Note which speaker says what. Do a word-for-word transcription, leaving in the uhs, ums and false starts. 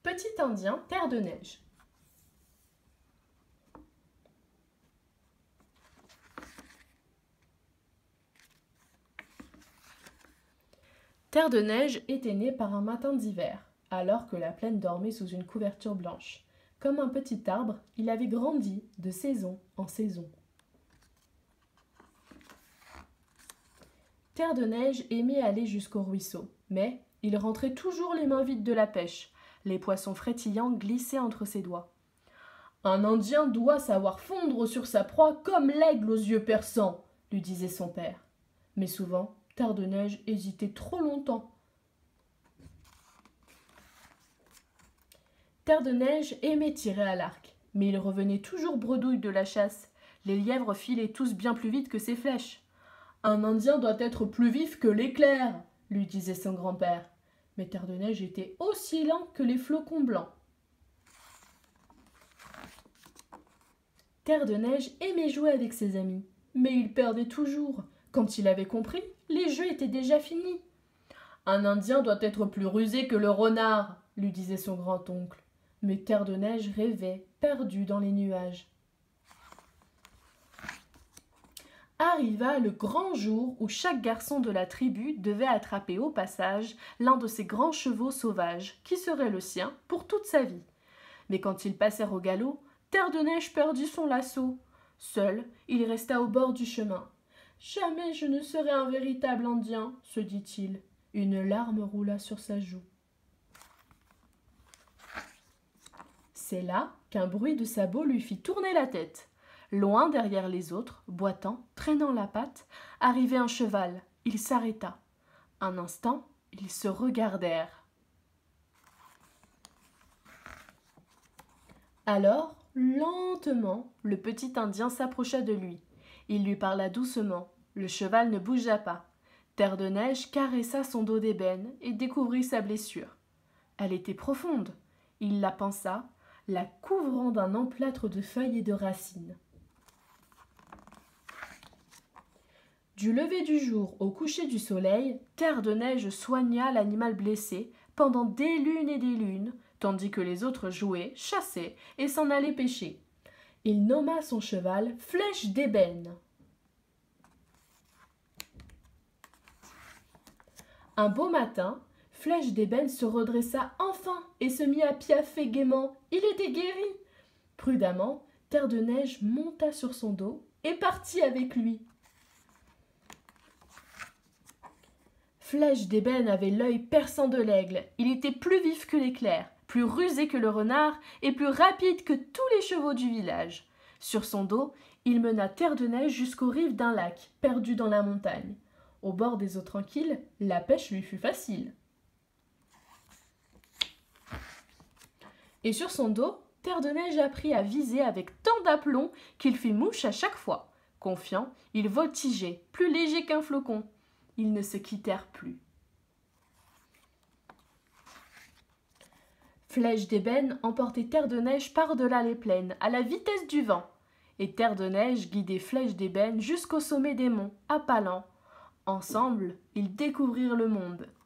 Speaker 1: Petit Indien, terre de neige. Terre de neige était né par un matin d'hiver, alors que la plaine dormait sous une couverture blanche. Comme un petit arbre, il avait grandi de saison en saison. Terre de neige aimait aller jusqu'au ruisseau, mais il rentrait toujours les mains vides de la pêche. Les poissons frétillants glissaient entre ses doigts. Un Indien doit savoir fondre sur sa proie comme l'aigle aux yeux perçants, lui disait son père. Mais souvent, Terre de neige hésitait trop longtemps. Terre de neige aimait tirer à l'arc, mais il revenait toujours bredouille de la chasse. Les lièvres filaient tous bien plus vite que ses flèches. Un Indien doit être plus vif que l'éclair, lui disait son grand-père. Mais Terre de neige était aussi lent que les flocons blancs. Terre de neige aimait jouer avec ses amis, mais il perdait toujours. Quand il avait compris, les jeux étaient déjà finis. Un Indien doit être plus rusé que le renard, lui disait son grand-oncle. Mais Terre de neige rêvait, perdu dans les nuages. Arriva le grand jour où chaque garçon de la tribu devait attraper au passage l'un de ces grands chevaux sauvages, qui serait le sien pour toute sa vie. Mais quand ils passèrent au galop, Terre de neige perdit son lasso. Seul, il resta au bord du chemin. « Jamais je ne serai un véritable Indien, » se dit-il. Une larme roula sur sa joue. C'est là qu'un bruit de sabots lui fit tourner la tête. Loin derrière les autres, boitant, traînant la patte, arrivait un cheval. Il s'arrêta. Un instant, ils se regardèrent. Alors, lentement, le petit Indien s'approcha de lui. Il lui parla doucement. Le cheval ne bougea pas. Terre de neige caressa son dos d'ébène et découvrit sa blessure. Elle était profonde. Il la pansa, la couvrant d'un emplâtre de feuilles et de racines. Du lever du jour au coucher du soleil, Terre de neige soigna l'animal blessé pendant des lunes et des lunes, tandis que les autres jouaient, chassaient et s'en allaient pêcher. Il nomma son cheval Flèche d'ébène. Un beau matin, Flèche d'ébène se redressa enfin et se mit à piaffer gaiement. Il était guéri. Prudemment, Terre de neige monta sur son dos et partit avec lui. Flèche d'ébène avait l'œil perçant de l'aigle. Il était plus vif que l'éclair, plus rusé que le renard et plus rapide que tous les chevaux du village. Sur son dos, il mena Terre de neige jusqu'aux rives d'un lac, perdu dans la montagne. Au bord des eaux tranquilles, la pêche lui fut facile. Et sur son dos, Terre de neige apprit à viser avec tant d'aplomb qu'il fit mouche à chaque fois. Confiant, il voltigeait, plus léger qu'un flocon. Ils ne se quittèrent plus. Flèche d'ébène emportait Terre de neige par-delà les plaines, à la vitesse du vent. Et Terre de neige guidait Flèche d'ébène jusqu'au sommet des monts, à pas lents. Ensemble, ils découvrirent le monde.